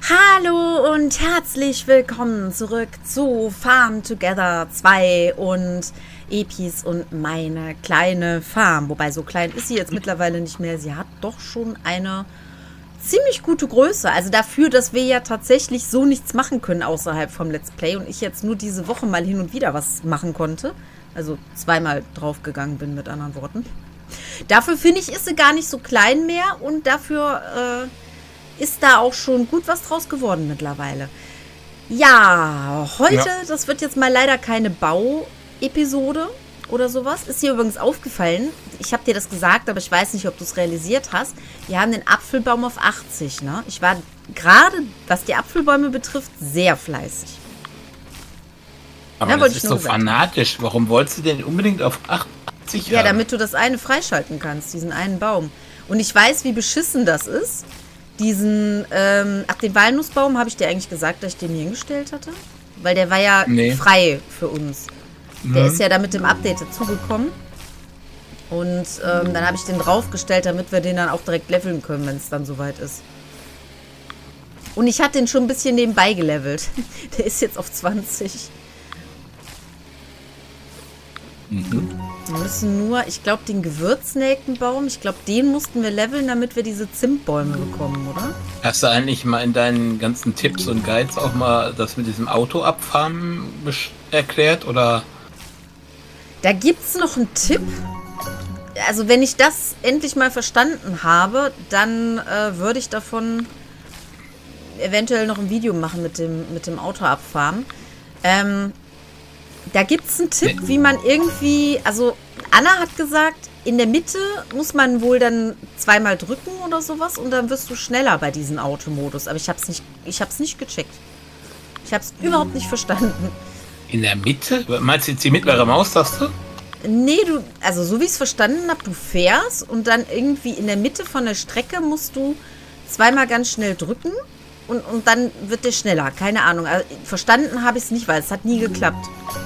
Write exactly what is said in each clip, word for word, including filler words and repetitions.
Hallo und herzlich willkommen zurück zu Farm Together zwei und Epis und meine kleine Farm. Wobei, so klein ist sie jetzt mittlerweile nicht mehr. Sie hat doch schon eine ziemlich gute Größe. Also dafür, dass wir ja tatsächlich so nichts machen können außerhalb vom Let's Play und ich jetzt nur diese Woche mal hin und wieder was machen konnte. Also zweimal draufgegangen bin, mit anderen Worten. Dafür finde ich, ist sie gar nicht so klein mehr und dafür äh, ist da auch schon gut was draus geworden mittlerweile. Ja, heute, ja. Das wird jetzt mal leider keine Bau-Episode oder sowas. Ist dir übrigens aufgefallen, ich habe dir das gesagt, aber ich weiß nicht, ob du es realisiert hast. Wir haben den Apfelbaum auf achtzig, ne? Ich war gerade, was die Apfelbäume betrifft, sehr fleißig. Aber ja, das ist so fanatisch. Warum wolltest du denn unbedingt auf achtzig haben? Ja, damit du das eine freischalten kannst, diesen einen Baum. Und ich weiß, wie beschissen das ist. Diesen, ähm, ach, den Walnussbaum, habe ich dir eigentlich gesagt, dass ich den hier hingestellt hatte? Weil der war ja nee. frei für uns. Der mhm. ist ja da mit dem Update dazugekommen. Und ähm, dann habe ich den draufgestellt, damit wir den dann auch direkt leveln können, wenn es dann soweit ist. Und ich hatte den schon ein bisschen nebenbei gelevelt. Der ist jetzt auf zwanzig. Mhm. Wir müssen nur, ich glaube, den Gewürznelkenbaum, ich glaube, den mussten wir leveln, damit wir diese Zimtbäume bekommen, oder? Hast du eigentlich mal in deinen ganzen Tipps und Guides auch mal das mit diesem Auto abfarmen erklärt, oder? Da gibt es noch einen Tipp. Also, wenn ich das endlich mal verstanden habe, dann äh, würde ich davon eventuell noch ein Video machen mit dem, mit dem Auto abfarmen. Ähm... Da gibt es einen Tipp, wie man irgendwie, also Anna hat gesagt, in der Mitte muss man wohl dann zweimal drücken oder sowas und dann wirst du schneller bei diesem Automodus. Aber ich habe es nicht, ich habe es nicht gecheckt. Ich habe es überhaupt nicht verstanden. In der Mitte? Meinst du jetzt die mittlere Maustaste? Nee, du, also so wie ich es verstanden habe, du fährst und dann irgendwie in der Mitte von der Strecke musst du zweimal ganz schnell drücken und, und dann wird der schneller. Keine Ahnung. Also, verstanden habe ich es nicht, weil es hat nie geklappt.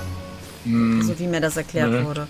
So wie mir das erklärt mhm. wurde.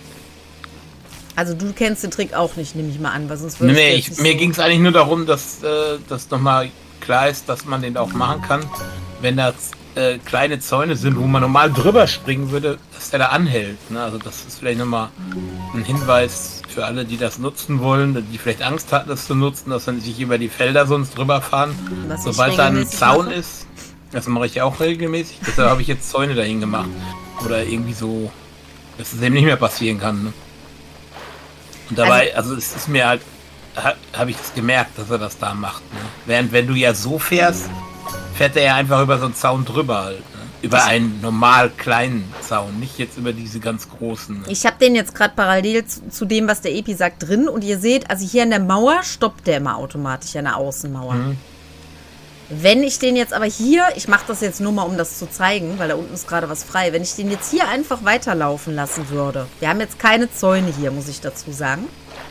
Also du kennst den Trick auch nicht, nehme ich mal an, weil sonst würde nee, ich, mir so ging es eigentlich nur darum, dass äh, das nochmal klar ist, dass man den auch machen kann, wenn das äh, kleine Zäune sind, wo man normal drüber springen würde, dass der da anhält. Ne? Also das ist vielleicht nochmal ein Hinweis für alle, die das nutzen wollen, die vielleicht Angst hatten, das zu nutzen, dass man sich über die Felder sonst drüber fahren. Was Sobald da ein Zaun mache. ist, das mache ich ja auch regelmäßig, deshalb habe ich jetzt Zäune dahin gemacht. Oder irgendwie so, dass es eben nicht mehr passieren kann. Ne? Und dabei, also, also es ist mir halt, ha, habe ich das gemerkt, dass er das da macht. Ne? Während wenn du ja so fährst, fährt er ja einfach über so einen Zaun drüber halt. Ne? Über einen normal kleinen Zaun, nicht jetzt über diese ganz großen. Ne? Ich habe den jetzt gerade parallel zu, zu dem, was der Epi sagt, drin. Und ihr seht, also hier an der Mauer stoppt der immer automatisch, an der Außenmauer. Mhm. Wenn ich den jetzt aber hier, ich mache das jetzt nur mal, um das zu zeigen, weil da unten ist gerade was frei, wenn ich den jetzt hier einfach weiterlaufen lassen würde, wir haben jetzt keine Zäune hier, muss ich dazu sagen,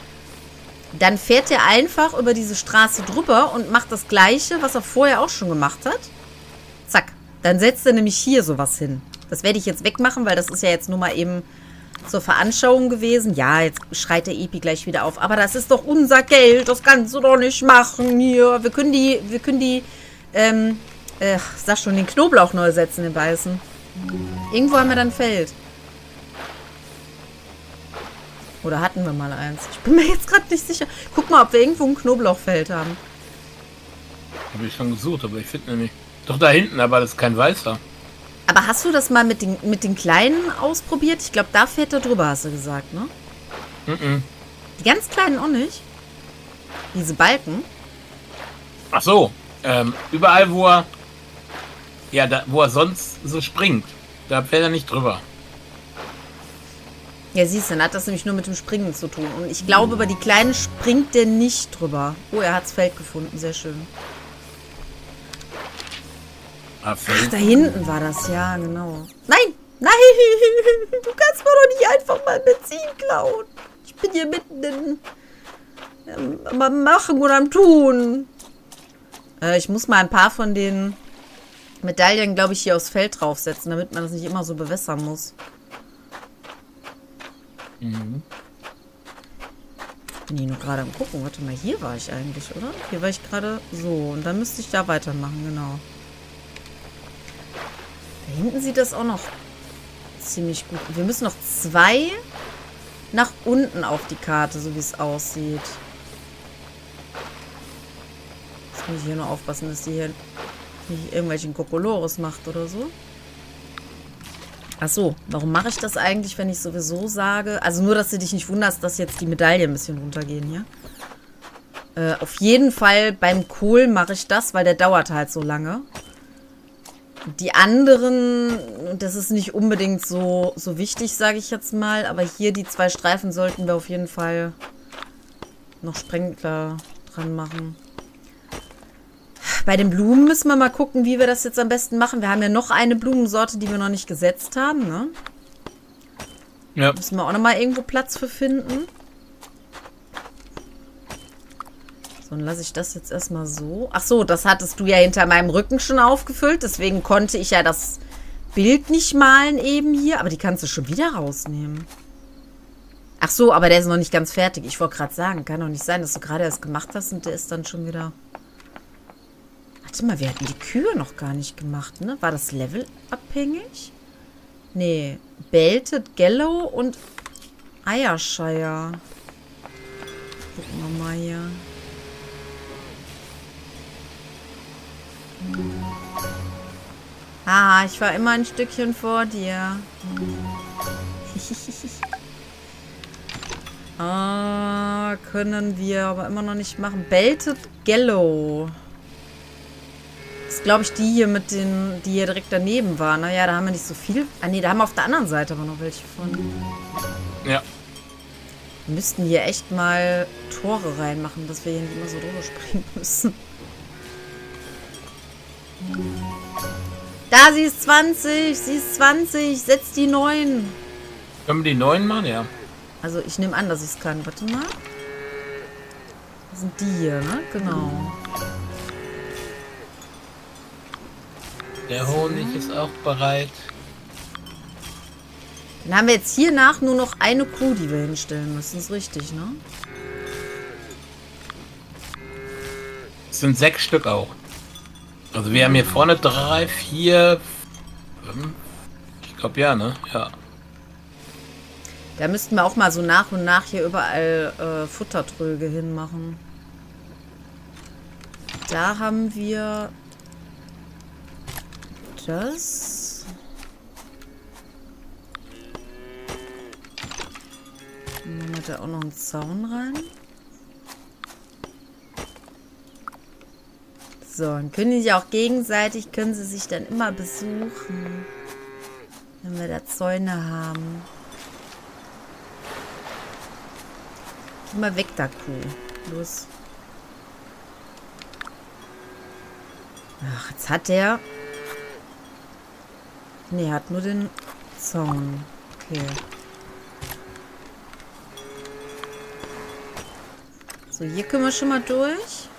dann fährt er einfach über diese Straße drüber und macht das Gleiche, was er vorher auch schon gemacht hat. Zack, dann setzt er nämlich hier sowas hin. Das werde ich jetzt wegmachen, weil das ist ja jetzt nur mal eben zur Veranschauung gewesen. Ja, jetzt schreit der Epi gleich wieder auf, aber das ist doch unser Geld, das kannst du doch nicht machen hier. Wir können die, wir können die Ähm, äh, sag schon, den Knoblauch neu setzen, den weißen. Irgendwo haben wir dann Feld. Oder hatten wir mal eins? Ich bin mir jetzt gerade nicht sicher. Guck mal, ob wir irgendwo ein Knoblauchfeld haben. Habe ich schon gesucht, aber ich finde ihn nicht. Doch da hinten, aber das ist kein weißer. Aber hast du das mal mit den, mit den Kleinen ausprobiert? Ich glaube, da fährt er drüber, hast du gesagt, ne? Mhm. Die ganz Kleinen auch nicht? Diese Balken? Ach so. Ähm, überall, wo er, ja, da, wo er sonst so springt, da fällt er nicht drüber. Ja, siehst du, dann hat das nämlich nur mit dem Springen zu tun. Und ich glaube, über die Kleinen springt der nicht drüber. Oh, er hat's Feld gefunden, sehr schön. Ah, Ach, da hinten war das, ja, genau. Nein, nein, du kannst mir doch nicht einfach mal Benzin klauen. Ich bin hier mitten in, ähm, am Machen und am Tun. Ich muss mal ein paar von den Medaillen, glaube ich, hier aufs Feld draufsetzen, damit man das nicht immer so bewässern muss. Mhm. Bin ich nur gerade am gucken. Warte mal, hier war ich eigentlich, oder? Hier war ich gerade so. Und dann müsste ich da weitermachen, genau. Da hinten sieht das auch noch ziemlich gut. Wir müssen noch zwei nach unten auf die Karte, so wie es aussieht. Jetzt muss ich hier nur aufpassen, dass die hier nicht irgendwelchen Kokolores macht oder so. Ach so, warum mache ich das eigentlich, wenn ich sowieso sage? Also nur, dass du dich nicht wunderst, dass jetzt die Medaillen ein bisschen runtergehen hier. Äh, auf jeden Fall beim Kohl mache ich das, weil der dauert halt so lange. Die anderen, das ist nicht unbedingt so, so wichtig, sage ich jetzt mal. Aber hier die zwei Streifen sollten wir auf jeden Fall noch Sprenkler dran machen. Bei den Blumen müssen wir mal gucken, wie wir das jetzt am besten machen. Wir haben ja noch eine Blumensorte, die wir noch nicht gesetzt haben, ne? Ja. Müssen wir auch noch mal irgendwo Platz für finden. So, dann lasse ich das jetzt erstmal so. Ach so, das hattest du ja hinter meinem Rücken schon aufgefüllt. Deswegen konnte ich ja das Bild nicht malen eben hier. Aber die kannst du schon wieder rausnehmen. Ach so, aber der ist noch nicht ganz fertig. Ich wollte gerade sagen, kann doch nicht sein, dass du gerade erst gemacht hast und der ist dann schon wieder... Warte mal, wir hatten die Kühe noch gar nicht gemacht, ne? War das Level abhängig? Nee. Belted, Gallow und Eiershire. Gucken wir mal hier. Ah, ich war immer ein Stückchen vor dir. Ah, können wir aber immer noch nicht machen. Belted Gallow. Das ist, glaube ich, die hier mit den, die hier direkt daneben war. Naja, da haben wir nicht so viel. Ah, nee, da haben wir auf der anderen Seite aber noch welche von. Ja. Wir müssten hier echt mal Tore reinmachen, dass wir hier nicht immer so drüber springen müssen. Da, sie ist zwanzig. Sie ist zwanzig. Setz die neun. Können wir die neun machen? Ja. Also, ich nehme an, dass ich es kann. Warte mal. Das sind die hier, ne? Genau. Der Honig ist auch bereit. Dann haben wir jetzt hier nach nur noch eine Kuh, die wir hinstellen müssen. Ist richtig, ne? Es sind sechs Stück auch. Also wir haben hier vorne drei, vier, fünf. Ich glaube ja, ne? Ja. Da müssten wir auch mal so nach und nach hier überall äh, Futtertröge hinmachen. Da haben wir das. Dann machen wir da auch noch einen Zaun rein. So, dann können die sich auch gegenseitig, können sie sich dann immer besuchen, wenn wir da Zäune haben. Geh mal weg, da Kuh. Los. Ach, jetzt hat der... Ne, hat nur den Zaun. Okay. So, hier können wir schon mal durch.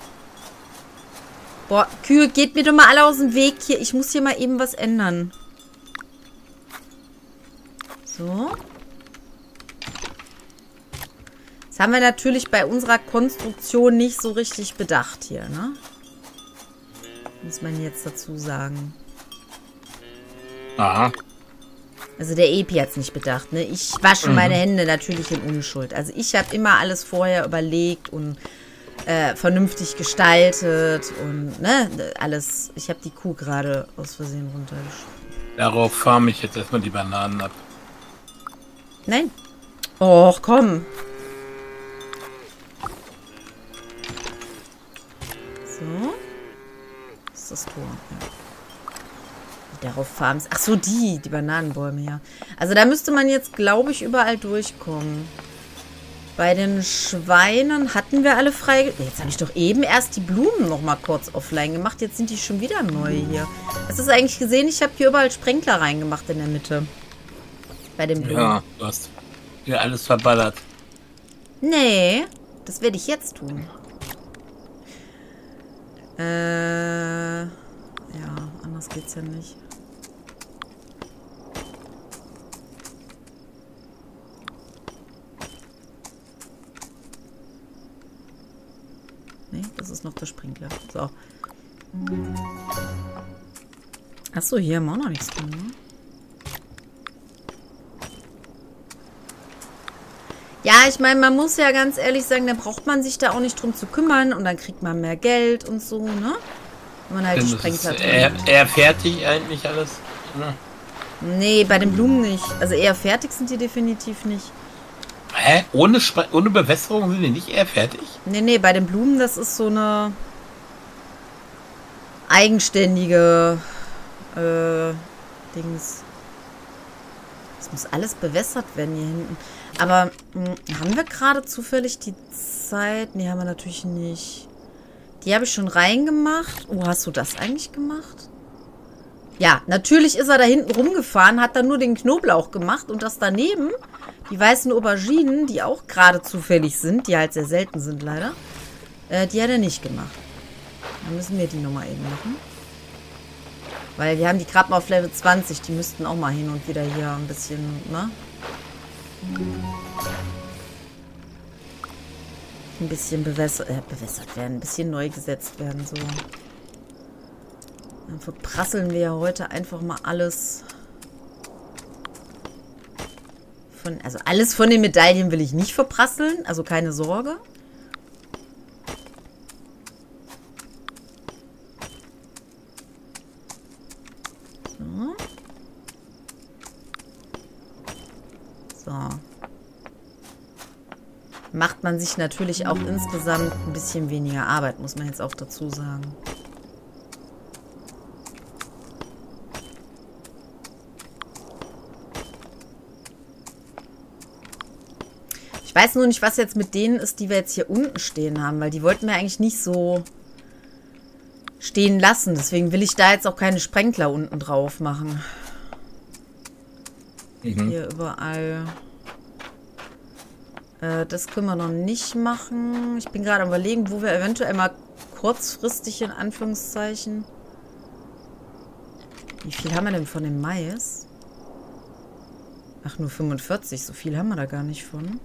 Boah, Kühe, geht mir doch mal alle aus dem Weg hier. Ich muss hier mal eben was ändern. So. Das haben wir natürlich bei unserer Konstruktion nicht so richtig bedacht hier, ne? Muss man jetzt dazu sagen. Aha. Also der Epi hat es nicht bedacht, ne? Ich wasche mhm. meine Hände natürlich in Unschuld. Also ich habe immer alles vorher überlegt und äh, vernünftig gestaltet und, ne? Alles. Ich habe die Kuh gerade aus Versehen runtergeschmissen. Darauf farme ich jetzt erstmal die Bananen ab. Nein. Och, komm. So. Das ist das Tor. Ja. Darauf farmen. Ach so, die, die Bananenbäume, ja. Also da müsste man jetzt, glaube ich, überall durchkommen. Bei den Schweinen hatten wir alle frei... Jetzt habe ich doch eben erst die Blumen noch mal kurz offline gemacht. Jetzt sind die schon wieder neu hier. Hast du es eigentlich gesehen? Ich habe hier überall Sprenkler reingemacht in der Mitte. Bei den Blumen. Ja, du hast hier alles verballert. Nee, das werde ich jetzt tun. Äh... Ja, anders geht's ja nicht. das ist noch der Sprinkler. So. Achso, hier haben wir auch noch nichts drin, ne? Ja, ich meine, man muss ja ganz ehrlich sagen, da braucht man sich da auch nicht drum zu kümmern und dann kriegt man mehr Geld und so, ne? Wenn man halt die Sprenkler drin eher, hat. eher fertig eigentlich alles, ne? Nee, bei den Blumen nicht. Also eher fertig sind die definitiv nicht. Hä? Ohne, Spre ohne Bewässerung sind die nicht eher fertig? Nee, nee, bei den Blumen, das ist so eine eigenständige äh, Dings. Das muss alles bewässert werden hier hinten. Aber mh, haben wir gerade zufällig die Zeit? Nee, haben wir natürlich nicht. Die habe ich schon reingemacht. Oh, hast du das eigentlich gemacht? Ja, natürlich ist er da hinten rumgefahren, hat dann nur den Knoblauch gemacht und das daneben, die weißen Auberginen, die auch gerade zufällig sind, die halt sehr selten sind leider, äh, die hat er nicht gemacht. Dann müssen wir die nochmal eben machen. Weil wir haben die gerade mal auf Level zwanzig, die müssten auch mal hin und wieder hier ein bisschen, ne? Ein bisschen bewässert, äh, bewässert werden, ein bisschen neu gesetzt werden, so. Dann verprasseln wir ja heute einfach mal alles. Von, also alles von den Medaillen will ich nicht verprasseln, also keine Sorge. So. So. Macht man sich natürlich auch insgesamt ein bisschen weniger Arbeit, muss man jetzt auch dazu sagen. Ich weiß nur nicht, was jetzt mit denen ist, die wir jetzt hier unten stehen haben, weil die wollten wir eigentlich nicht so stehen lassen. Deswegen will ich da jetzt auch keine Sprenkler unten drauf machen. Mhm. Hier überall. Äh, das können wir noch nicht machen. Ich bin gerade am Überlegen, wo wir eventuell mal kurzfristig in Anführungszeichen. Wie viel haben wir denn von dem Mais? Ach, nur fünfundvierzig. So viel haben wir da gar nicht von.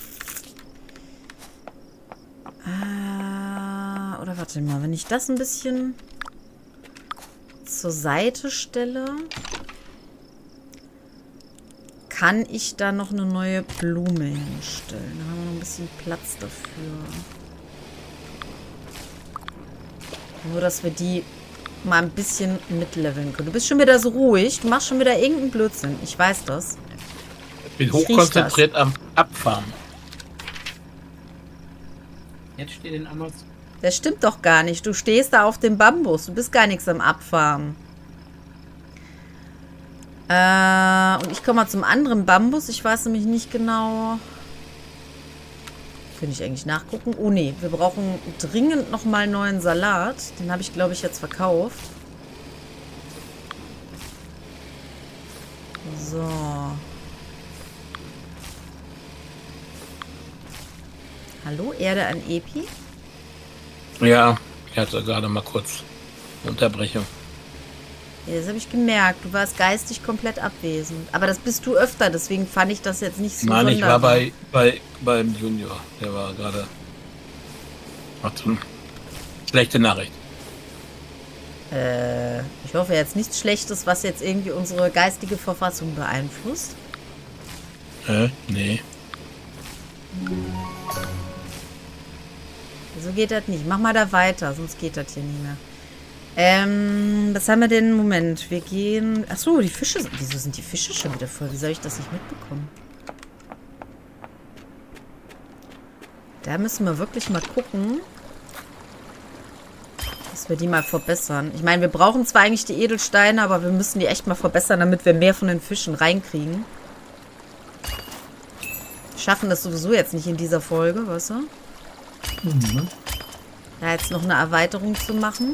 Äh, oder warte mal, wenn ich das ein bisschen zur Seite stelle, kann ich da noch eine neue Blume hinstellen. Da haben wir noch ein bisschen Platz dafür. Nur, dass wir die mal ein bisschen mitleveln können. Du bist schon wieder so ruhig. Du machst schon wieder irgendeinen Blödsinn. Ich weiß das. Ich bin hochkonzentriert am Abfahren. Jetzt steht in Amazon. Das stimmt doch gar nicht. Du stehst da auf dem Bambus. Du bist gar nichts am Abfahren. Äh, und ich komme mal zum anderen Bambus. Ich weiß nämlich nicht genau. Könnte ich eigentlich nachgucken? Oh nee, wir brauchen dringend nochmal neuen Salat. Den habe ich, glaube ich, jetzt verkauft. So. Hallo, Erde an Epi? Ja, ich hatte gerade mal kurz Unterbrechung. Ja, das habe ich gemerkt. Du warst geistig komplett abwesend. Aber das bist du öfter, deswegen fand ich das jetzt nicht so Nein, ich war bei, bei beim Junior. Der war gerade... Schlechte Nachricht. Äh, ich hoffe jetzt nichts Schlechtes, was jetzt irgendwie unsere geistige Verfassung beeinflusst. Äh, nee. So geht das nicht. Mach mal da weiter, sonst geht das hier nicht mehr. Ähm, was haben wir denn? Moment, wir gehen... Achso, die Fische... Wieso sind die Fische schon wieder voll? Wie soll ich das nicht mitbekommen? Da müssen wir wirklich mal gucken, dass wir die mal verbessern. Ich meine, wir brauchen zwar eigentlich die Edelsteine, aber wir müssen die echt mal verbessern, damit wir mehr von den Fischen reinkriegen. Wir schaffen das sowieso jetzt nicht in dieser Folge, weißt du? Mhm. Da jetzt noch eine Erweiterung zu machen.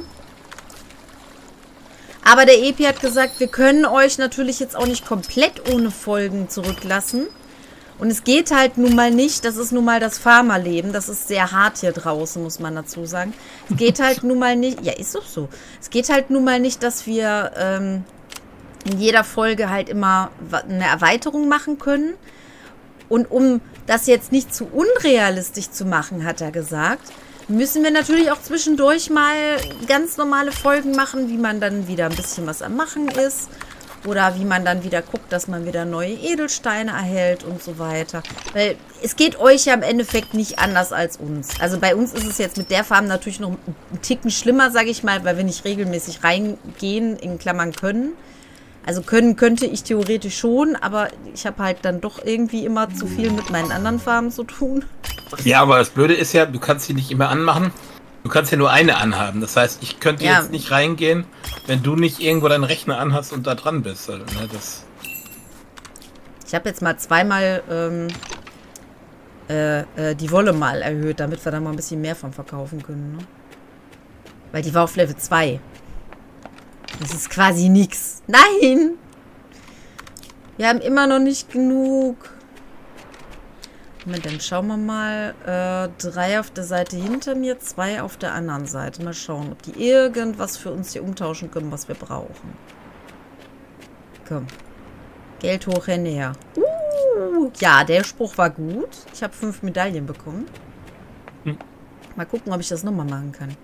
Aber der Epi hat gesagt, wir können euch natürlich jetzt auch nicht komplett ohne Folgen zurücklassen. Und es geht halt nun mal nicht, das ist nun mal das Farmerleben, das ist sehr hart hier draußen, muss man dazu sagen. Es geht halt nun mal nicht, ja, ist doch so. Es geht halt nun mal nicht, dass wir ähm, in jeder Folge halt immer eine Erweiterung machen können. Und um das jetzt nicht zu unrealistisch zu machen, hat er gesagt, müssen wir natürlich auch zwischendurch mal ganz normale Folgen machen, wie man dann wieder ein bisschen was am Machen ist. Oder wie man dann wieder guckt, dass man wieder neue Edelsteine erhält und so weiter. Weil es geht euch ja im Endeffekt nicht anders als uns. Also bei uns ist es jetzt mit der Farm natürlich noch ein Ticken schlimmer, sage ich mal, weil wir nicht regelmäßig reingehen, in Klammern können. Also können könnte ich theoretisch schon, aber ich habe halt dann doch irgendwie immer zu viel mit meinen anderen Farmen zu tun. Ja, aber das Blöde ist ja, du kannst sie nicht immer anmachen. Du kannst ja nur eine anhaben. Das heißt, ich könnte ja jetzt nicht reingehen, wenn du nicht irgendwo deinen Rechner anhast und da dran bist. Also, ne, das ich habe jetzt mal zweimal ähm, äh, äh, die Wolle mal erhöht, damit wir da mal ein bisschen mehr von verkaufen können. Ne? Weil die war auf Level zwei. Das ist quasi nix. Nein! Wir haben immer noch nicht genug. Moment, dann schauen wir mal. Äh, drei auf der Seite hinter mir, zwei auf der anderen Seite. Mal schauen, ob die irgendwas für uns hier umtauschen können, was wir brauchen. Komm. Geld hoch, Hände her. Uh, ja, der Spruch war gut. Ich habe fünf Medaillen bekommen. Hm. Mal gucken, ob ich das nochmal machen kann.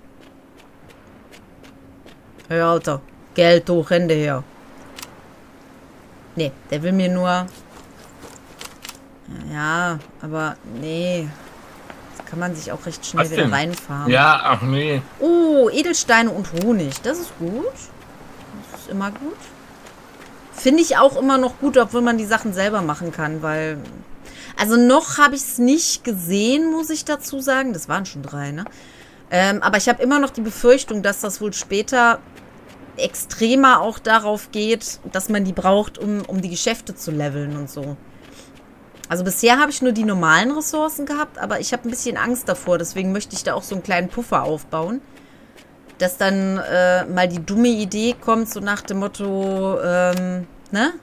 Hey, Alter. Geld hoch, Hände her. Nee, der will mir nur... Ja, aber nee. Das kann man sich auch recht schnell wieder reinfahren. Ja, ach nee. Oh, Edelsteine und Honig. Das ist gut. Das ist immer gut. Finde ich auch immer noch gut, obwohl man die Sachen selber machen kann, weil... Also noch habe ich es nicht gesehen, muss ich dazu sagen. Das waren schon drei, ne? Ähm, aber ich habe immer noch die Befürchtung, dass das wohl später extremer auch darauf geht, dass man die braucht, um, um die Geschäfte zu leveln und so. Also bisher habe ich nur die normalen Ressourcen gehabt, aber ich habe ein bisschen Angst davor. Deswegen möchte ich da auch so einen kleinen Puffer aufbauen. Dass dann äh, mal die dumme Idee kommt, so nach dem Motto, ähm, ne?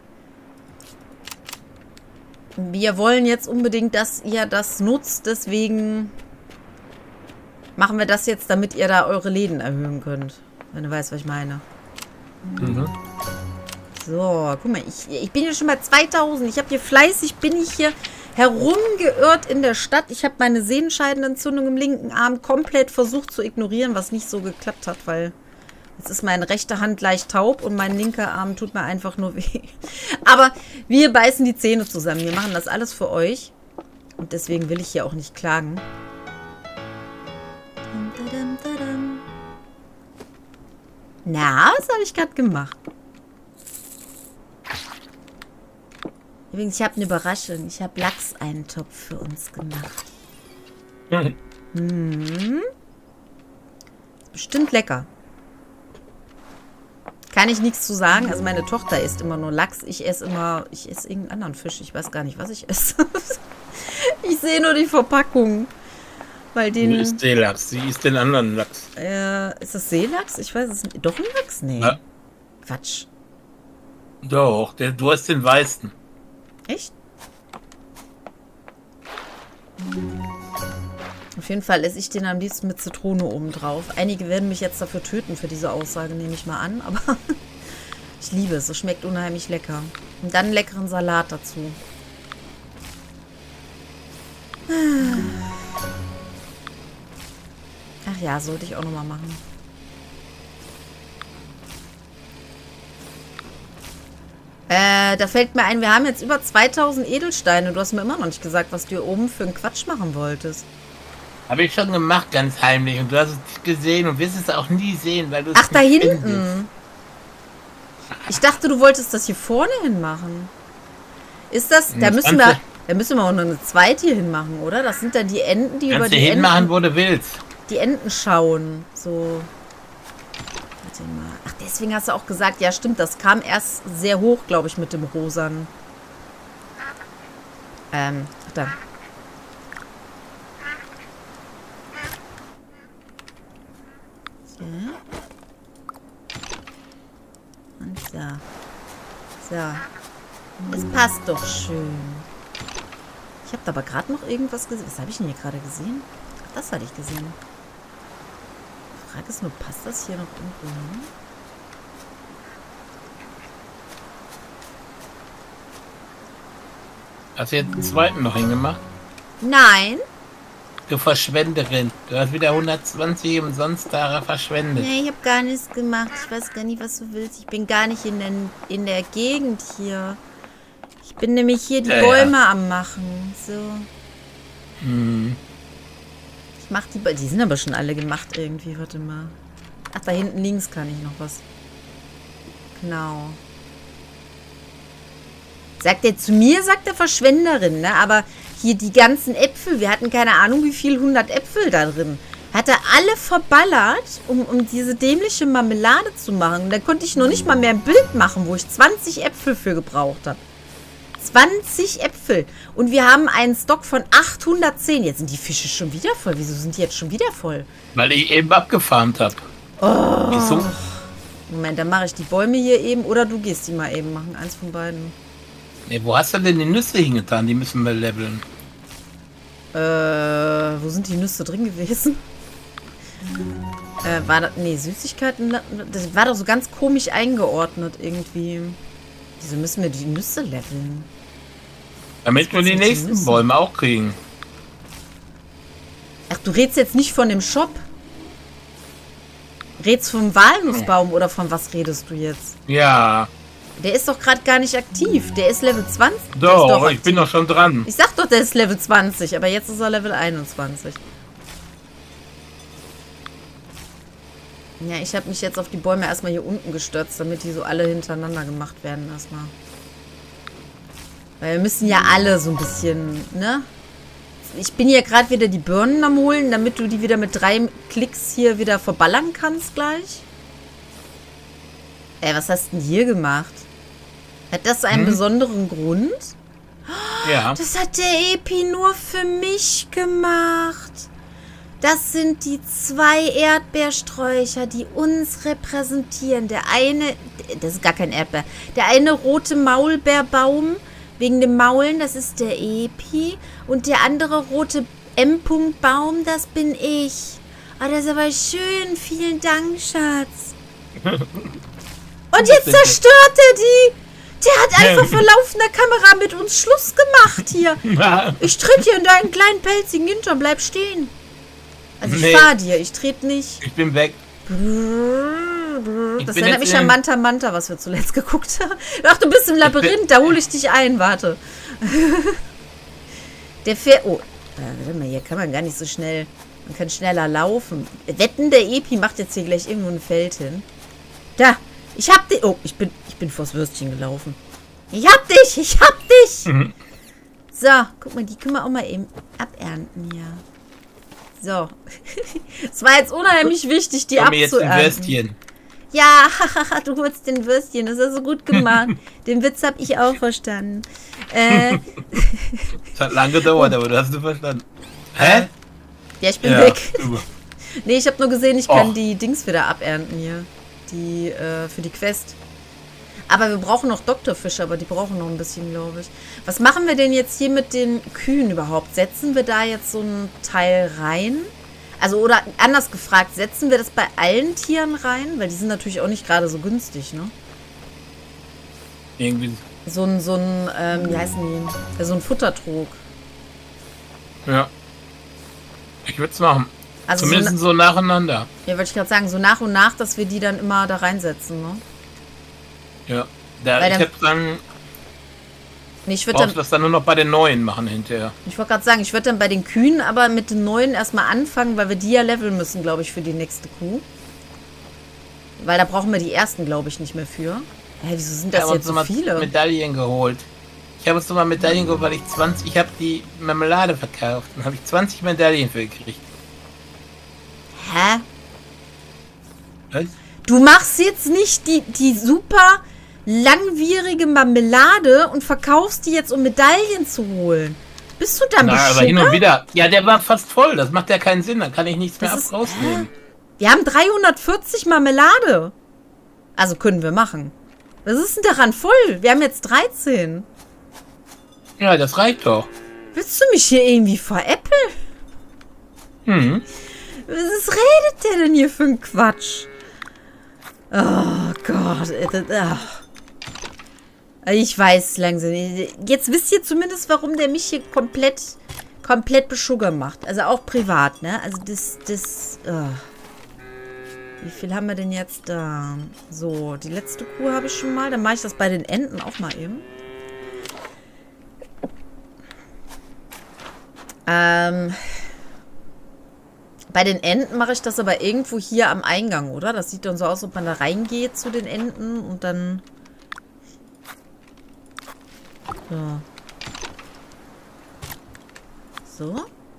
Wir wollen jetzt unbedingt, dass ihr das nutzt, deswegen machen wir das jetzt, damit ihr da eure Läden erhöhen könnt. Wenn du weißt, was ich meine. Mhm. So, guck mal, ich, ich bin ja schon bei zweitausend. Ich habe hier fleißig, bin ich hier herumgeirrt in der Stadt. Ich habe meine Sehenscheidenentzündung im linken Arm komplett versucht zu ignorieren, was nicht so geklappt hat, weil jetzt ist meine rechte Hand leicht taub und mein linker Arm tut mir einfach nur weh. Aber wir beißen die Zähne zusammen. Wir machen das alles für euch. Und deswegen will ich hier auch nicht klagen. Na, was habe ich gerade gemacht? Übrigens, ich habe eine Überraschung. Ich habe Lachseintopf für uns gemacht. Mhm. Hm. Bestimmt lecker. Kann ich nichts zu sagen. Also meine Tochter isst immer nur Lachs. Ich esse immer, ich esse irgendeinen anderen Fisch. Ich weiß gar nicht, was ich esse. Ich sehe nur die Verpackung. Weil den... Sie isst Seelachs. Sie isst den anderen Lachs. Äh, ist das Seelachs? Ich weiß es nicht. Doch ein Lachs? Nee. Ja. Quatsch. Doch, der, du hast den weißen. Echt? Auf jeden Fall esse ich den am liebsten mit Zitrone oben drauf. Einige werden mich jetzt dafür töten für diese Aussage, nehme ich mal an. Aber ich liebe es. Es schmeckt unheimlich lecker. Und dann einen leckeren Salat dazu. Ach ja, sollte ich auch nochmal machen. Äh, da fällt mir ein, wir haben jetzt über zweitausend Edelsteine. Du hast mir immer noch nicht gesagt, was du hier oben für einen Quatsch machen wolltest. Habe ich schon gemacht, ganz heimlich. Und du hast es nicht gesehen und wirst es auch nie sehen, weil du es Ach, da hinten. Findest. Ich dachte, du wolltest das hier vorne hin machen. Ist das, da müssen wir, da müssen wir auch noch eine zweite hier hinmachen, oder? Das sind dann die Enten, die über die Enten... hinmachen, wo du willst. Die Enten schauen, so... Warte mal. Ach, deswegen hast du auch gesagt, ja stimmt, das kam erst sehr hoch, glaube ich, mit dem Rosan. Ähm, ach da. So. Und so. So. Es passt doch schön. Ich habe da aber gerade noch irgendwas gesehen. Was habe ich denn hier gerade gesehen? Ach, das hatte ich gesehen. Die Frage ist nur, passt das hier noch irgendwo hin? Hast du jetzt den zweiten noch hingemacht? Nein. Du Verschwenderin. Du hast wieder hundertzwanzig umsonst da verschwendet. Nee, ich habe gar nichts gemacht. Ich weiß gar nicht, was du willst. Ich bin gar nicht in, den, in der Gegend hier. Ich bin nämlich hier die ja, Bäume ja. am machen. So. Hm. Ich mach die... Die sind aber schon alle gemacht irgendwie. Warte mal. Ach, da hinten links kann ich noch was. Genau. Sagt er zu mir, sagt er Verschwenderin, ne? Aber hier die ganzen Äpfel, wir hatten keine Ahnung, wie viel hundert Äpfel da drin. Hat er alle verballert, um, um diese dämliche Marmelade zu machen. Da konnte ich noch nicht mal mehr ein Bild machen, wo ich zwanzig Äpfel für gebraucht habe. zwanzig Äpfel. Und wir haben einen Stock von achthundertzehn. Jetzt sind die Fische schon wieder voll. Wieso sind die jetzt schon wieder voll? Weil ich eben abgefarmt habe. Oh. Wieso? Moment, dann mache ich die Bäume hier eben. Oder du gehst die mal eben machen. Eins von beiden. Nee, wo hast du denn die Nüsse hingetan? Die müssen wir leveln. Äh, wo sind die Nüsse drin gewesen? Äh, war das... Nee, Süßigkeiten... Das war doch so ganz komisch eingeordnet irgendwie. Wieso müssen wir die Nüsse leveln? Damit wir die nächsten die Bäume auch kriegen. Ach, du redest jetzt nicht von dem Shop? Redest vom Walnussbaum oder von was redest du jetzt? Ja. Der ist doch gerade gar nicht aktiv. Der ist Level zwanzig. Doch, doch ich bin doch schon dran. Ich sag doch, der ist Level zwanzig, aber jetzt ist er Level einundzwanzig. Ja, ich habe mich jetzt auf die Bäume erstmal hier unten gestürzt, damit die so alle hintereinander gemacht werden erstmal. Weil wir müssen ja alle so ein bisschen, ne? Ich bin hier gerade wieder die Birnen am Holen, damit du die wieder mit drei Klicks hier wieder verballern kannst gleich. Ey, was hast denn hier gemacht? Hat das einen hm? besonderen Grund? Ja. Das hat der Epi nur für mich gemacht. Das sind die zwei Erdbeersträucher, die uns repräsentieren. Der eine, das ist gar kein Erdbeer, der eine rote Maulbeerbaum wegen dem Maulen, das ist der Epi. Und der andere rote M-Punkt-Baum, das bin ich. Ah, das ist aber schön. Vielen Dank, Schatz. Und jetzt zerstört er die. Der hat einfach vor laufender Kamera mit uns Schluss gemacht hier. Ich tritt hier in deinen kleinen pelzigen Hintern. Bleib stehen. Also ich nee. fahr dir, ich trete nicht. Ich bin weg. Das ich erinnert mich an Manta Manta, was wir zuletzt geguckt haben. Ach, du bist im Labyrinth, da hole ich dich ein, warte. Der fährt... Oh, warte mal, hier kann man gar nicht so schnell... Man kann schneller laufen. Wetten, der Epi macht jetzt hier gleich irgendwo ein Feld hin. Da, ich hab dich... Oh, ich bin, ich bin vors Würstchen gelaufen. Ich hab dich, ich hab dich! Mhm. So, guck mal, die können wir auch mal eben abernten hier. So. Es war jetzt unheimlich wichtig, die abzuernten. Jetzt ein Würstchen. Ja, du holst den Würstchen. Das ist so gut gemacht. Den Witz habe ich auch verstanden. Äh. Das hat lange gedauert, aber du hast es verstanden. Hä? Ja, ich bin ja, weg. Über. Nee, ich habe nur gesehen, ich kann Och. die Dings wieder abernten hier. Die, äh, für die Quest. Aber wir brauchen noch Doktorfische, aber die brauchen noch ein bisschen, glaube ich. Was machen wir denn jetzt hier mit den Kühen überhaupt? Setzen wir da jetzt so ein Teil rein? Also, oder anders gefragt, setzen wir das bei allen Tieren rein? Weil die sind natürlich auch nicht gerade so günstig, ne? Irgendwie. So ein, so ein, ähm, wie heißen die? So ein Futtertrog. Ja. Ich würde es machen. Also zumindest so, so nacheinander. Ja, wollte ich gerade sagen, so nach und nach, dass wir die dann immer da reinsetzen, ne? Ja, da, ich hätte dann... Nee, ich würde dann das dann nur noch bei den neuen machen hinterher. Ich wollte gerade sagen, ich würde dann bei den Kühen aber mit den neuen erstmal anfangen, weil wir die ja leveln müssen, glaube ich, für die nächste Kuh. Weil da brauchen wir die ersten, glaube ich, nicht mehr für. Hä, wieso sind das jetzt so viele? Ich habe Medaillen geholt. Ich habe uns nochmal Medaillen geholt, weil ich zwanzig... Ich habe die Marmelade verkauft. Dann habe ich zwanzig Medaillen für gekriegt. Hä? Was? Du machst jetzt nicht die, die super langwierige Marmelade und verkaufst die jetzt, um Medaillen zu holen. Bist du dann beschuggert? Aber hin und wieder. Ja, der war fast voll. Das macht ja keinen Sinn. Dann kann ich nichts mehr ist, rausnehmen. Hä? Wir haben dreihundertvierzig Marmelade. Also können wir machen. Was ist denn daran voll? Wir haben jetzt dreizehn. Ja, das reicht doch. Willst du mich hier irgendwie veräppeln? Hm. Was redet der denn hier für ein Quatsch? Oh Gott. Ich weiß langsam. Jetzt wisst ihr zumindest, warum der mich hier komplett komplett beschugger macht. Also auch privat, ne? Also das, das, uh. Wie viel haben wir denn jetzt da? So, die letzte Kuh habe ich schon mal. Dann mache ich das bei den Enten auch mal eben. Ähm, bei den Enten mache ich das aber irgendwo hier am Eingang, oder? Das sieht dann so aus, ob man da reingeht zu den Enten und dann... So.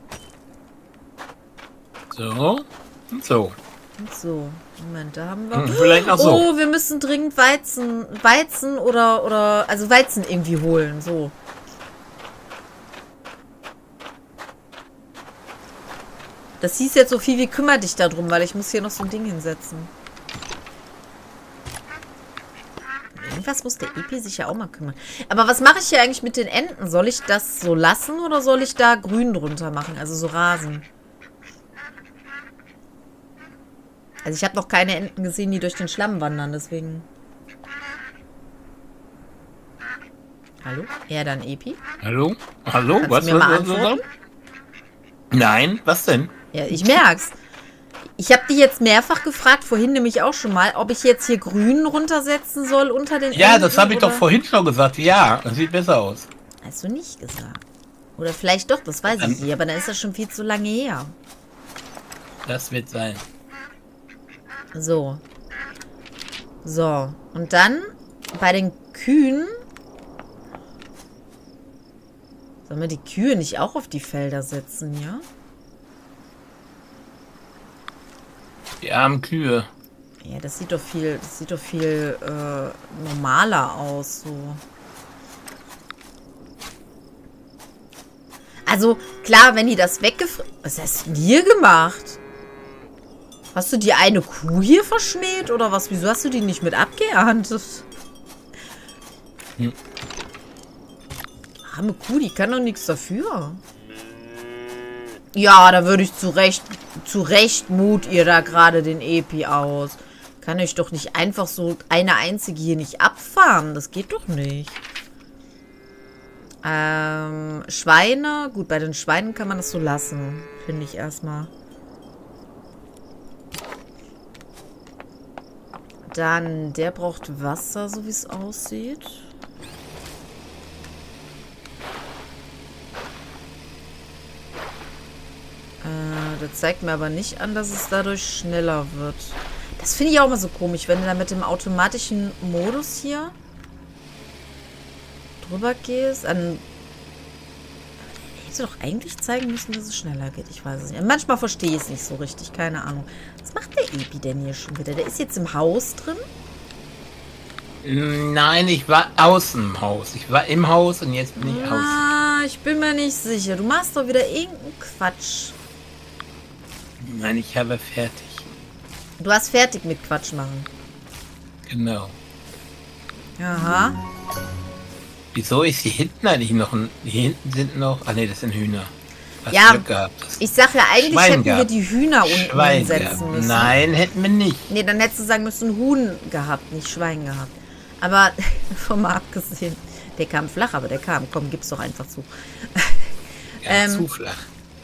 So. So. Und so. Und so. Moment, da haben wir... Hm, vielleicht noch so. Oh, wir müssen dringend Weizen, Weizen oder, oder... Also Weizen irgendwie holen, so. Das hieß jetzt so viel wie kümmere dich darum, weil ich muss hier noch so ein Ding hinsetzen. Irgendwas muss der Epi sich ja auch mal kümmern. Aber was mache ich hier eigentlich mit den Enten? Soll ich das so lassen oder soll ich da grün drunter machen? Also so Rasen. Also ich habe noch keine Enten gesehen, die durch den Schlamm wandern, deswegen... Hallo? Ja, dann Epi. Hallo? Hallo? Kannst was? du mir was, mal was, antworten? Nein, was denn? Ja, ich merk's. Ich habe dich jetzt mehrfach gefragt, vorhin nämlich auch schon mal, ob ich jetzt hier grün runtersetzen soll unter den Ja, Enden, das habe ich oder? doch vorhin schon gesagt. Ja, das sieht besser aus. Hast du nicht gesagt. Oder vielleicht doch, das weiß Dann, ich nicht, aber dann ist das schon viel zu lange her. Das wird sein. So. So. Und dann bei den Kühen. Sollen wir die Kühe nicht auch auf die Felder setzen, ja? Die armen Kühe. Ja, das sieht doch viel, das sieht doch viel äh, normaler aus, so. Also, klar, wenn die das weggefressen... Was hast du hier gemacht? Hast du die eine Kuh hier verschmäht oder was? Wieso hast du die nicht mit abgeerntet? Hm. Arme Kuh, die kann doch nichts dafür. Ja, da würde ich zu Recht, zu Recht mut ihr da gerade den Epi aus. Kann ich doch nicht einfach so eine einzige hier nicht abfahren. Das geht doch nicht. Ähm, Schweine. Gut, bei den Schweinen kann man das so lassen. Finde ich erstmal. Dann, der braucht Wasser, so wie es aussieht. Äh, das zeigt mir aber nicht an, dass es dadurch schneller wird. Das finde ich auch mal so komisch, wenn du da mit dem automatischen Modus hier drüber gehst. An hätte doch eigentlich zeigen müssen, dass es schneller geht. Ich weiß es nicht. Manchmal verstehe ich es nicht so richtig. Keine Ahnung. Was macht der Epi denn hier schon wieder? Der ist jetzt im Haus drin? Nein, ich war außen im Haus. Ich war im Haus und jetzt bin ich außen. Ah, ich bin mir nicht sicher. Du machst doch wieder irgendeinen Quatsch. Nein, ich habe fertig. Du hast fertig mit Quatsch machen. Genau. Aha. Wieso ist hier hinten eigentlich noch ein... Hier hinten sind noch... Ah ne, das sind Hühner. Hast ja, Glück gehabt. Ich sag ja, eigentlich Schwein hätten gehabt. wir die Hühner unten Schwein hinsetzen gehabt. müssen. Nein, hätten wir nicht. Nee, dann hättest du sagen müssen, Huhn gehabt, nicht Schwein gehabt. Aber von mal abgesehen, der kam flach, aber der kam. Komm, gib's doch einfach zu. Ja, ähm, zu flach.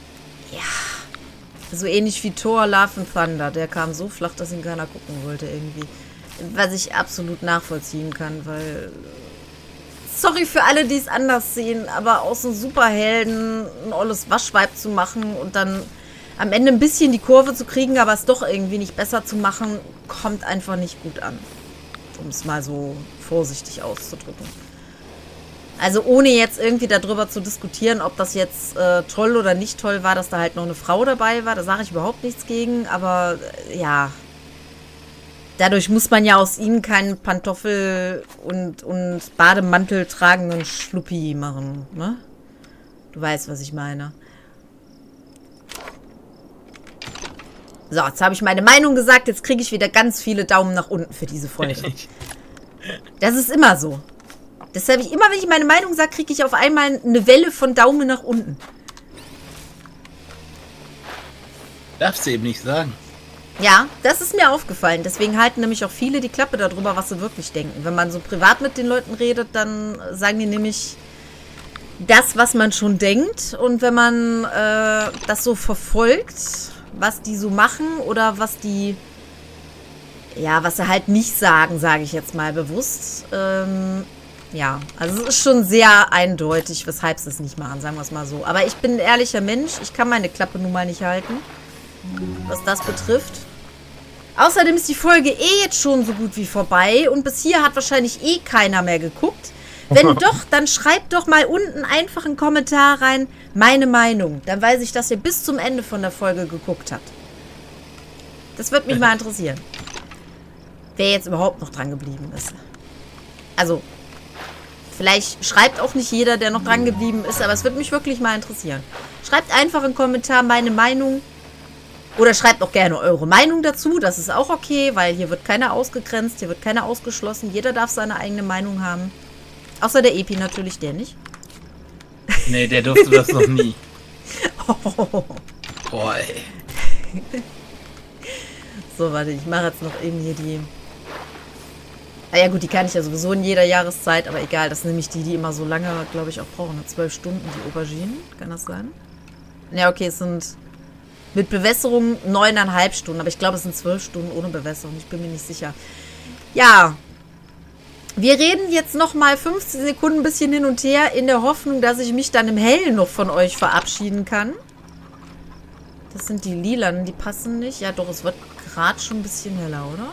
Ja. So ähnlich wie Thor, Love and Thunder. Der kam so flach, dass ihn keiner gucken wollte irgendwie. Was ich absolut nachvollziehen kann, weil... Sorry für alle, die es anders sehen, aber aus einem Superhelden ein olles Waschweib zu machen und dann am Ende ein bisschen die Kurve zu kriegen, aber es doch irgendwie nicht besser zu machen, kommt einfach nicht gut an. Um es mal so vorsichtig auszudrücken. Also ohne jetzt irgendwie darüber zu diskutieren, ob das jetzt äh, toll oder nicht toll war, dass da halt noch eine Frau dabei war, da sage ich überhaupt nichts gegen, aber äh, ja... Dadurch muss man ja aus ihm keinen Pantoffel und, und Bademantel tragenden Schluppi machen, ne? Du weißt, was ich meine. So, jetzt habe ich meine Meinung gesagt. Jetzt kriege ich wieder ganz viele Daumen nach unten für diese Folge. Das ist immer so. Deshalb, ich, immer wenn ich meine Meinung sage, kriege ich auf einmal eine Welle von Daumen nach unten. Darfst du eben nicht sagen. Ja, das ist mir aufgefallen. Deswegen halten nämlich auch viele die Klappe darüber, was sie wirklich denken. Wenn man so privat mit den Leuten redet, dann sagen die nämlich, das, was man schon denkt. Und wenn man äh, das so verfolgt, was die so machen oder was die, ja, was sie halt nicht sagen, sage ich jetzt mal bewusst. Ähm, ja, also es ist schon sehr eindeutig, weshalb sie es nicht machen, sagen wir es mal so. Aber ich bin ein ehrlicher Mensch, ich kann meine Klappe nun mal nicht halten, was das betrifft. Außerdem ist die Folge eh jetzt schon so gut wie vorbei und bis hier hat wahrscheinlich eh keiner mehr geguckt. Wenn doch, dann schreibt doch mal unten einfach einen Kommentar rein, meine Meinung. Dann weiß ich, dass ihr bis zum Ende von der Folge geguckt habt. Das würde mich mal interessieren. Wer jetzt überhaupt noch dran geblieben ist. Also, vielleicht schreibt auch nicht jeder, der noch dran geblieben ist, aber es würde mich wirklich mal interessieren. Schreibt einfach einen Kommentar, meine Meinung. Oder schreibt auch gerne eure Meinung dazu. Das ist auch okay, weil hier wird keiner ausgegrenzt, hier wird keiner ausgeschlossen. Jeder darf seine eigene Meinung haben. Außer der Epi natürlich, der nicht. Nee, der durfte das noch nie. Oh. Boah, ey. So, warte, ich mache jetzt noch eben hier die... Ah ja gut, die kann ich ja sowieso in jeder Jahreszeit, aber egal, das sind nämlich die, die immer so lange, glaube ich, auch brauchen. Zwölf Stunden, die Auberginen, kann das sein? Ja, okay, es sind mit Bewässerung neuneinhalb Stunden, aber ich glaube, es sind zwölf Stunden ohne Bewässerung, ich bin mir nicht sicher. Ja, wir reden jetzt noch mal fünfzehn Sekunden ein bisschen hin und her, in der Hoffnung, dass ich mich dann im Hellen noch von euch verabschieden kann. Das sind die Lilanen, die passen nicht. Ja doch, es wird gerade schon ein bisschen heller, oder?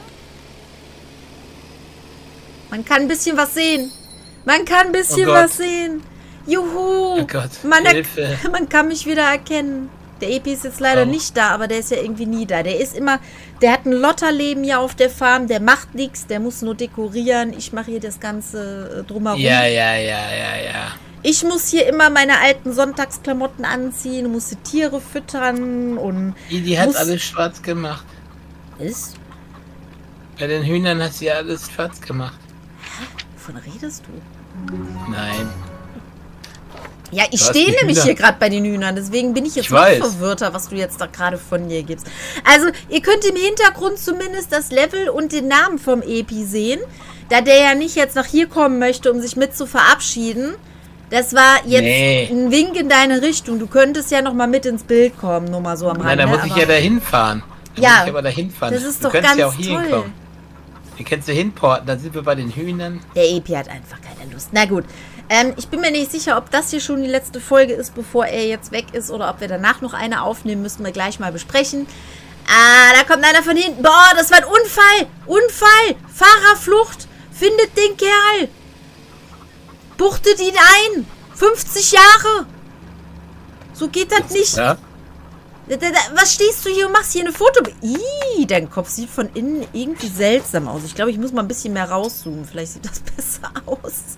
Man kann ein bisschen was sehen. Man kann ein bisschen oh was sehen. Juhu. Oh Gott, man, Hilfe. Man kann mich wieder erkennen. Der Epi ist jetzt leider oh. nicht da, aber der ist ja irgendwie nie da. Der ist immer, der hat ein Lotterleben hier auf der Farm, der macht nichts, der muss nur dekorieren. Ich mache hier das Ganze äh, drumherum. Ja, ja, ja, ja, ja. Ich muss hier immer meine alten Sonntagsklamotten anziehen, muss die Tiere füttern und... Die, die hat alles schwarz gemacht. Ist? Bei den Hühnern hat sie alles schwarz gemacht. Hä? Wovon redest du? Nein. Ja, ich stehe nämlich hier gerade bei den Hühnern, deswegen bin ich jetzt ich noch weiß. verwirrter, was du jetzt da gerade von dir gibst. Also, ihr könnt im Hintergrund zumindest das Level und den Namen vom Epi sehen, da der ja nicht jetzt nach hier kommen möchte, um sich mit zu verabschieden. Das war jetzt nee. ein Wink in deine Richtung. Du könntest ja noch mal mit ins Bild kommen, nur mal so am Rande. Nein, da muss ich ja dahin fahren. Da ja, muss ich aber dahin fahren. Das ist du doch ganz ja auch hier toll. Hinkommen. Hier kannst du hinporten, dann sind wir bei den Hühnern. Der Epi hat einfach keine Lust. Na gut. Ähm, ich bin mir nicht sicher, ob das hier schon die letzte Folge ist, bevor er jetzt weg ist, oder ob wir danach noch eine aufnehmen, müssen wir gleich mal besprechen. Ah, da kommt einer von hinten. Boah, das war ein Unfall. Unfall. Fahrerflucht. Findet den Kerl. Buchtet ihn ein. fünfzig Jahre. So geht das nicht. Ja. Was stehst du hier und machst hier eine Foto? Ih, dein Kopf sieht von innen irgendwie seltsam aus. Ich glaube, ich muss mal ein bisschen mehr rauszoomen. Vielleicht sieht das besser aus.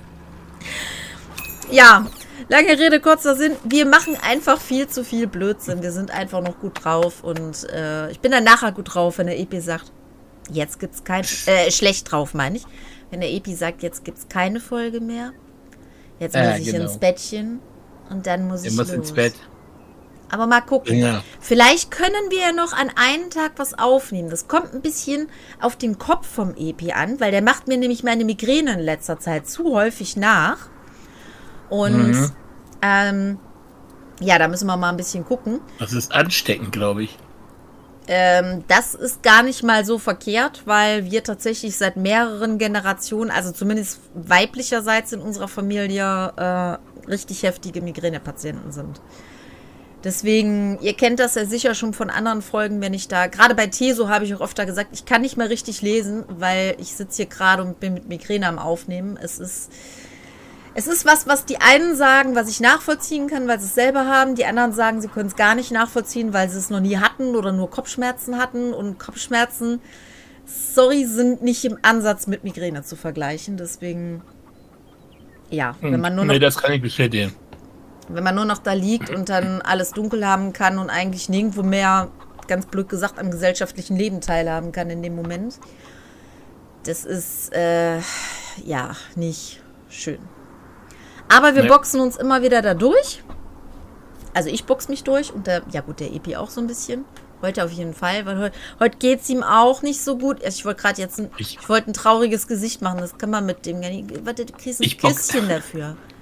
Ja, lange Rede, kurzer Sinn. Wir machen einfach viel zu viel Blödsinn. Wir sind einfach noch gut drauf. Und äh, ich bin dann nachher gut drauf, wenn der Epi sagt, jetzt gibt's kein... Äh, schlecht drauf, meine ich. Wenn der Epi sagt, jetzt gibt's keine Folge mehr. Jetzt muss äh, ich genau. ins Bettchen. Und dann muss ich muss los. ins Bett. Aber mal gucken. Ja. Vielleicht können wir ja noch an einem Tag was aufnehmen. Das kommt ein bisschen auf den Kopf vom Epi an, weil der macht mir nämlich meine Migräne in letzter Zeit zu häufig nach. Und mhm. ähm, ja, da müssen wir mal ein bisschen gucken. Das ist ansteckend, glaube ich. Ähm, das ist gar nicht mal so verkehrt, weil wir tatsächlich seit mehreren Generationen, also zumindest weiblicherseits in unserer Familie, äh, richtig heftige Migränepatienten sind. Deswegen, ihr kennt das ja sicher schon von anderen Folgen, wenn ich da, gerade bei Teso habe ich auch öfter gesagt, ich kann nicht mehr richtig lesen, weil ich sitze hier gerade und bin mit Migräne am Aufnehmen. Es ist, es ist was, was die einen sagen, was ich nachvollziehen kann, weil sie es selber haben. Die anderen sagen, sie können es gar nicht nachvollziehen, weil sie es noch nie hatten oder nur Kopfschmerzen hatten. Und Kopfschmerzen, sorry, sind nicht im Ansatz mit Migräne zu vergleichen. Deswegen, ja, hm. wenn man nur noch... Nee, das kann ich bestätigen. Wenn man nur noch da liegt und dann alles dunkel haben kann und eigentlich nirgendwo mehr, ganz blöd gesagt, am gesellschaftlichen Leben teilhaben kann in dem Moment. Das ist, äh, ja, nicht schön. Aber wir nee. boxen uns immer wieder da durch. Also ich boxe mich durch und der, ja gut, der Epi auch so ein bisschen. Heute auf jeden Fall, weil heute, heute geht es ihm auch nicht so gut. Ich wollte gerade jetzt ein, ich, ich wollte ein trauriges Gesicht machen, das kann man mit dem gar nicht. Warte, du kriegst ein Küsschen dafür.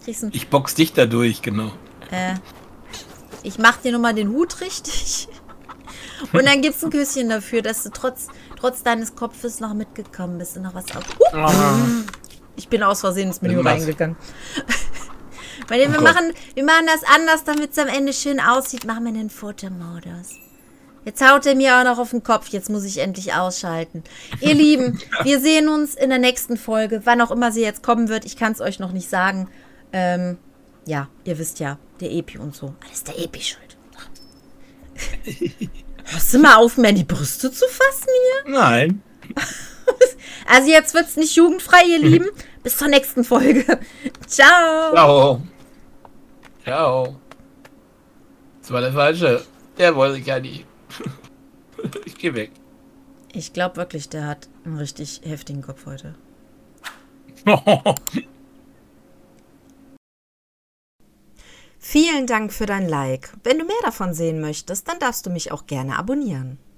kriegst einen... Ich box dich da durch, genau. Äh, ich mach dir nochmal den Hut richtig. Und dann gibt's ein Küsschen dafür, dass du trotz, trotz deines Kopfes noch mitgekommen bist und noch was auf... Uh, Ah. Ich bin aus Versehen ins Menü Was? reingegangen. Weil wir, Oh machen, wir machen das anders, damit es am Ende schön aussieht. Machen wir den Fotomodus. Jetzt haut er mir auch noch auf den Kopf. Jetzt muss ich endlich ausschalten. Ihr Lieben, wir sehen uns in der nächsten Folge. Wann auch immer sie jetzt kommen wird. Ich kann es euch noch nicht sagen. Ähm, ja, ihr wisst ja, der Epi und so. Alles der Epi schuld. Hörst du mal auf, mir an die Brüste zu fassen hier? Nein. Also jetzt wird's nicht jugendfrei, ihr Lieben. Bis zur nächsten Folge. Ciao. Ciao. Ciao. Das war der falsche. Der wollte ich ja nicht. Ich geh weg. Ich glaube wirklich, der hat einen richtig heftigen Kopf heute. Vielen Dank für dein Like. Wenn du mehr davon sehen möchtest, dann darfst du mich auch gerne abonnieren.